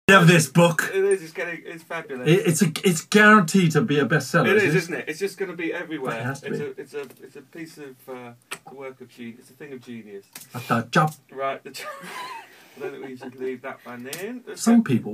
Love this book. It is. It's fabulous. It's guaranteed to be a bestseller. It is, isn't it? It's just going to be everywhere. It has to be. It's a piece of work of genius. It's a thing of genius. At that job. Right. I don't think we should leave that one in. Some people.